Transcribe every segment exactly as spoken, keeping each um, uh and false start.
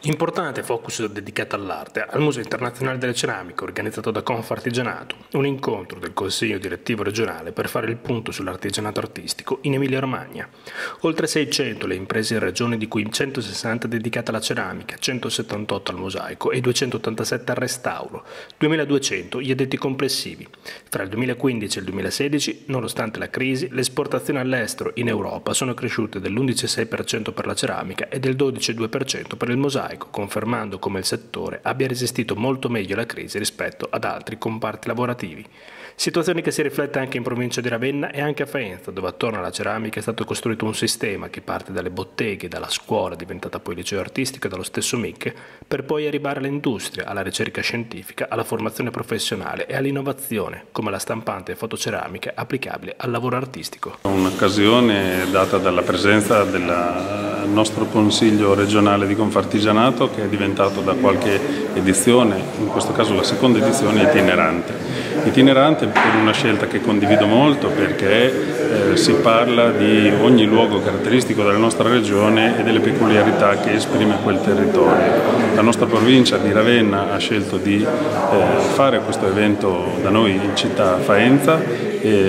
Importante focus dedicato all'arte al Museo Internazionale delle Ceramiche, organizzato da Confartigianato, un incontro del Consiglio Direttivo Regionale per fare il punto sull'artigianato artistico in Emilia-Romagna. Oltre seicento le imprese in regione, di cui centosessanta dedicate alla ceramica, centosettantotto al mosaico e duecentottantasette al restauro, duemiladuecento gli addetti complessivi. Tra il duemilaquindici e il duemilasedici, nonostante la crisi, le esportazioni all'estero in Europa sono cresciute dell'undici virgola sei per cento per la ceramica e del dodici virgola due per cento per il mosaico, confermando come il settore abbia resistito molto meglio alla crisi rispetto ad altri comparti lavorativi. Situazione che si riflette anche in provincia di Ravenna e anche a Faenza, dove attorno alla ceramica è stato costruito un sistema che parte dalle botteghe, dalla scuola, diventata poi liceo artistico e dallo stesso M I C, per poi arrivare all'industria, alla ricerca scientifica, alla formazione professionale e all'innovazione, come la stampante e fotoceramica applicabile al lavoro artistico. Un'occasione data dalla presenza del nostro Consiglio regionale di Confartigianato, che è diventato da qualche edizione, in questo caso la seconda edizione, itinerante. Itinerante per una scelta che condivido molto, perché eh, si parla di ogni luogo caratteristico della nostra regione e delle peculiarità che esprime quel territorio. La nostra provincia di Ravenna ha scelto di eh, fare questo evento da noi in città Faenza.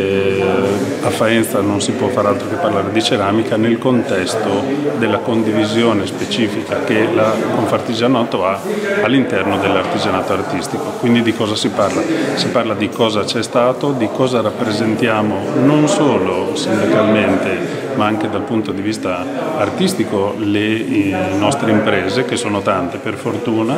E a Faenza non si può fare altro che parlare di ceramica nel contesto della condivisione specifica che la Confartigianato ha all'interno dell'artigianato artistico. Quindi di cosa si parla? Si parla di cosa c'è stato, di cosa rappresentiamo non solo sindacalmente ma anche dal punto di vista artistico le nostre imprese, che sono tante per fortuna,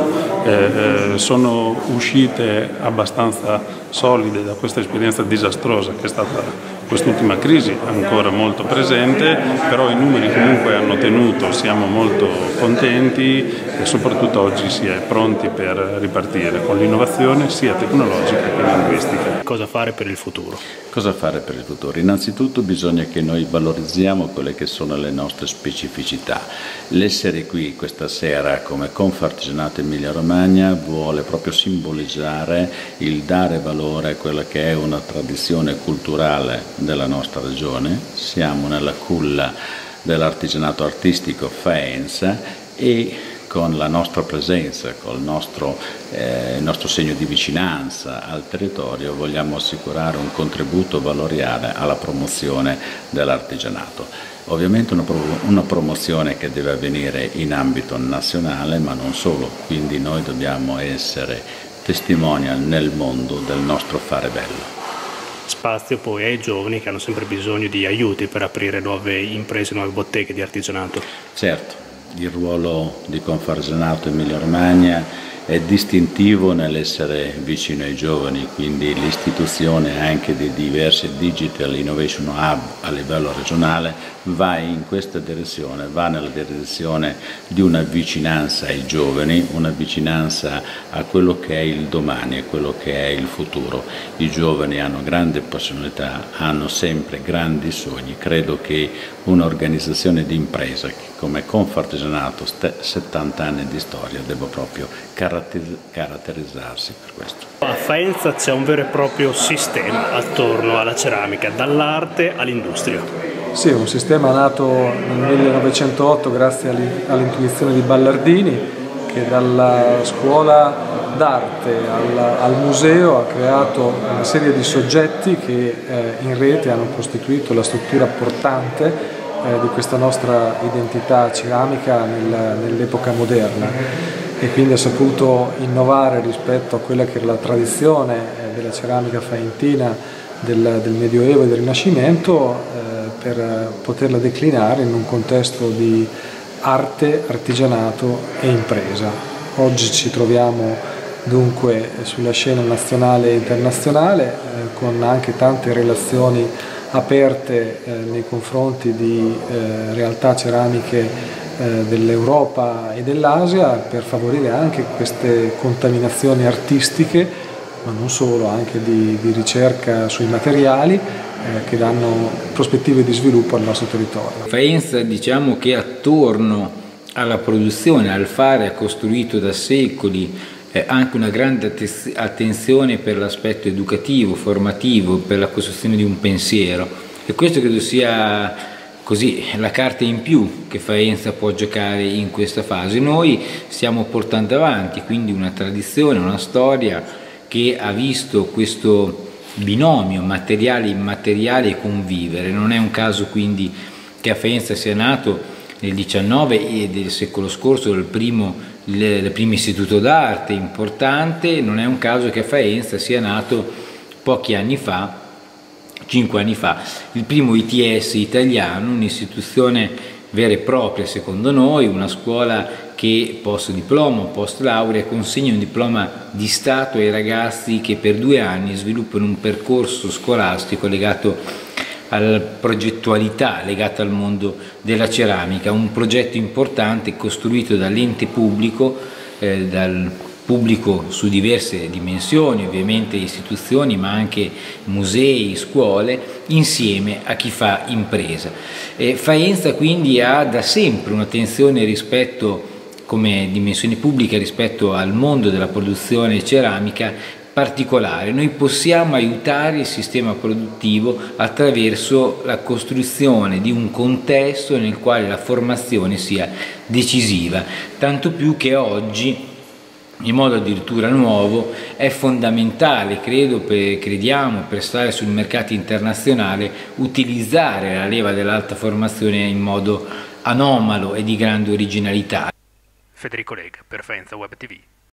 eh, sono uscite abbastanza solide da questa esperienza disastrosa che è stata quest'ultima crisi, ancora molto presente, però i numeri comunque hanno tenuto, siamo molto contenti e soprattutto oggi si è pronti per ripartire con l'innovazione sia tecnologica che linguistica. Cosa fare per il futuro? Cosa fare per il futuro? Innanzitutto bisogna che noi valorizziamo quelle che sono le nostre specificità. L'essere qui questa sera come Confartigianato Emilia Romagna vuole proprio simboleggiare il dare valore a quella che è una tradizione culturale della nostra regione. Siamo nella culla dell'artigianato artistico Faenza e con la nostra presenza, con il nostro, eh, il nostro segno di vicinanza al territorio vogliamo assicurare un contributo valoriale alla promozione dell'artigianato. Ovviamente una, una promozione che deve avvenire in ambito nazionale, ma non solo, quindi noi dobbiamo essere testimonial nel mondo del nostro fare bello. Spazio poi ai giovani che hanno sempre bisogno di aiuti per aprire nuove imprese, nuove botteghe di artigianato. Certo, il ruolo di Confartigianato Emilia Romagna è distintivo nell'essere vicino ai giovani, quindi l'istituzione anche di diversi Digital Innovation Hub a livello regionale va in questa direzione, va nella direzione di una vicinanza ai giovani, una vicinanza a quello che è il domani, a quello che è il futuro. I giovani hanno grande personalità, hanno sempre grandi sogni. Credo che un'organizzazione di impresa come Confartigianato, settanta anni di storia, debba proprio caratterizzarsi per questo. A Faenza c'è un vero e proprio sistema attorno alla ceramica, dall'arte all'industria. Sì, un sistema nato nel millenovecentootto grazie all'intuizione di Ballardini, che dalla scuola d'arte al, al museo ha creato una serie di soggetti che eh, in rete hanno costituito la struttura portante eh, di questa nostra identità ceramica nel, nell'epoca moderna, e quindi ha saputo innovare rispetto a quella che era la tradizione eh, della ceramica faentina del, del Medioevo e del Rinascimento, eh, per poterla declinare in un contesto di arte, artigianato e impresa. Oggi ci troviamo dunque sulla scena nazionale e internazionale, eh, con anche tante relazioni aperte eh, nei confronti di eh, realtà ceramiche eh, dell'Europa e dell'Asia, per favorire anche queste contaminazioni artistiche, ma non solo, anche di, di ricerca sui materiali eh, che danno prospettive di sviluppo al nostro territorio. Faenza, diciamo che attorno alla produzione, al fare, ha costruito da secoli eh, anche una grande attenzione per l'aspetto educativo, formativo, per la costruzione di un pensiero, e questo credo sia così la carta in più che Faenza può giocare in questa fase. Noi stiamo portando avanti quindi una tradizione, una storia che ha visto questo binomio materiale e immateriale convivere. Non è un caso quindi che a Faenza sia nato nel diciannove e del secolo scorso il primo, il, il primo istituto d'arte importante, non è un caso che a Faenza sia nato pochi anni fa, cinque anni fa, il primo I T S italiano, un'istituzione vera e propria secondo noi, una scuola che post diploma, post laurea consegna un diploma di Stato ai ragazzi che per due anni sviluppano un percorso scolastico legato alla progettualità, legata al mondo della ceramica, un progetto importante costruito dall'ente pubblico, eh, dal pubblico su diverse dimensioni, ovviamente istituzioni, ma anche musei, scuole, insieme a chi fa impresa. Eh, Faenza quindi ha da sempre un'attenzione rispetto, come dimensione pubblica, rispetto al mondo della produzione ceramica particolare. Noi possiamo aiutare il sistema produttivo attraverso la costruzione di un contesto nel quale la formazione sia decisiva, tanto più che oggi, in modo addirittura nuovo, è fondamentale, credo, per, crediamo, per stare sul mercato internazionale, utilizzare la leva dell'alta formazione in modo anomalo e di grande originalità. Federico Lega per Faenza Web T V.